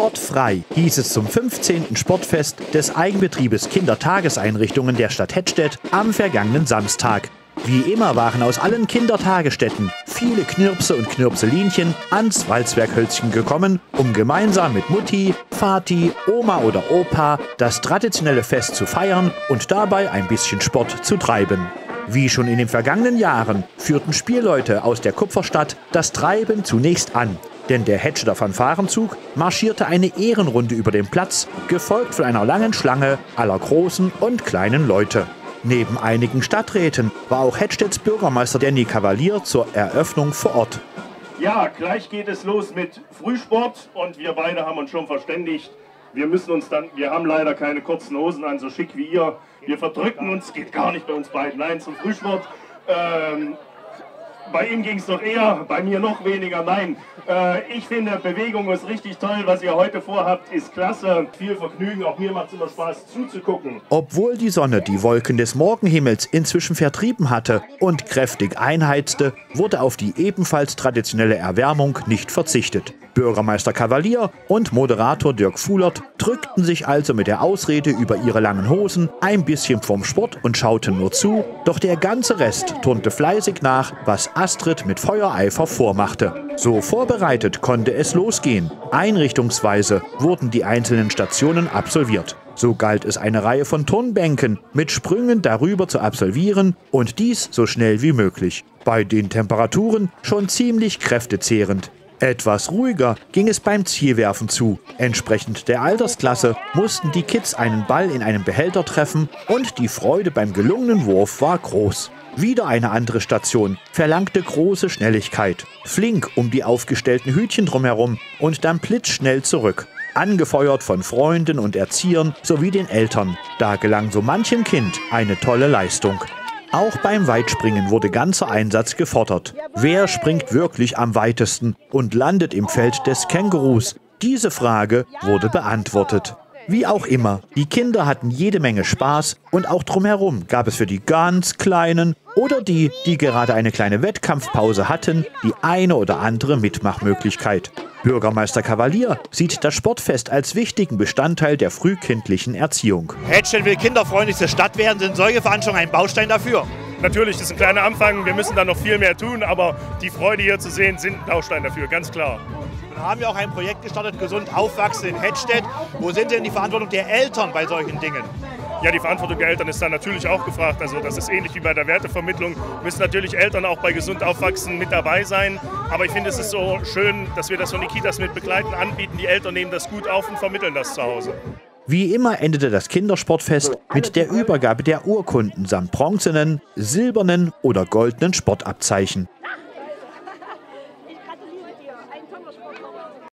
Sportfrei hieß es zum 15. Sportfest des Eigenbetriebes Kindertageseinrichtungen der Stadt Hettstedt am vergangenen Samstag. Wie immer waren aus allen Kindertagesstätten viele Knirpse und Knirpselinchen ans Walzwerkhölzchen gekommen, um gemeinsam mit Mutti, Vati, Oma oder Opa das traditionelle Fest zu feiern und dabei ein bisschen Sport zu treiben. Wie schon in den vergangenen Jahren führten Spielleute aus der Kupferstadt das Treiben zunächst an. Denn der Hettstedter Fanfarenzug marschierte eine Ehrenrunde über den Platz, gefolgt von einer langen Schlange aller großen und kleinen Leute. Neben einigen Stadträten war auch Hettstedts Bürgermeister Danny Cavalier zur Eröffnung vor Ort. Ja, gleich geht es los mit Frühsport und wir beide haben uns schon verständigt. Wir haben leider keine kurzen Hosen an, so schick wie ihr. Wir verdrücken uns, geht gar nicht bei uns beiden. Nein, zum Frühsport. Bei ihm ging es doch eher, bei mir noch weniger. Nein, ich finde, Bewegung ist richtig toll. Was ihr heute vorhabt, ist klasse. Viel Vergnügen, auch mir macht es immer Spaß zuzugucken. Obwohl die Sonne die Wolken des Morgenhimmels inzwischen vertrieben hatte und kräftig einheizte, wurde auf die ebenfalls traditionelle Erwärmung nicht verzichtet. Bürgermeister Cavalier und Moderator Dirk Fuhlert drückten sich also mit der Ausrede über ihre langen Hosen ein bisschen vom Sport und schauten nur zu, doch der ganze Rest turnte fleißig nach, was Astrid mit Feuereifer vormachte. So vorbereitet konnte es losgehen. Einrichtungsweise wurden die einzelnen Stationen absolviert. So galt es, eine Reihe von Turnbänken mit Sprüngen darüber zu absolvieren und dies so schnell wie möglich. Bei den Temperaturen schon ziemlich kräftezehrend. Etwas ruhiger ging es beim Zielwerfen zu. Entsprechend der Altersklasse mussten die Kids einen Ball in einem Behälter treffen und die Freude beim gelungenen Wurf war groß. Wieder eine andere Station verlangte große Schnelligkeit. Flink um die aufgestellten Hütchen drumherum und dann blitzschnell zurück. Angefeuert von Freunden und Erziehern sowie den Eltern. Da gelang so manchem Kind eine tolle Leistung. Auch beim Weitspringen wurde ganzer Einsatz gefordert. Wer springt wirklich am weitesten und landet im Feld des Kängurus? Diese Frage wurde beantwortet. Wie auch immer, die Kinder hatten jede Menge Spaß und auch drumherum gab es für die ganz Kleinen oder die gerade eine kleine Wettkampfpause hatten, die eine oder andere Mitmachmöglichkeit. Bürgermeister Cavalier sieht das Sportfest als wichtigen Bestandteil der frühkindlichen Erziehung. Hettstedt will kinderfreundlichste Stadt werden. Sind solche Veranstaltungen ein Baustein dafür? Natürlich, das ist ein kleiner Anfang. Wir müssen da noch viel mehr tun, aber die Freude hier zu sehen, sind ein Baustein dafür, ganz klar. Dann haben wir auch ein Projekt gestartet, Gesund aufwachsen in Hettstedt. Wo sind denn die Verantwortung der Eltern bei solchen Dingen? Ja, die Verantwortung der Eltern ist da natürlich auch gefragt. Also das ist ähnlich wie bei der Wertevermittlung. Müssen natürlich Eltern auch bei Gesund aufwachsen mit dabei sein. Aber ich finde, es ist so schön, dass wir das von den Kitas mit begleiten, anbieten. Die Eltern nehmen das gut auf und vermitteln das zu Hause. Wie immer endete das Kindersportfest mit der Übergabe der Urkunden samt bronzenen, silbernen oder goldenen Sportabzeichen.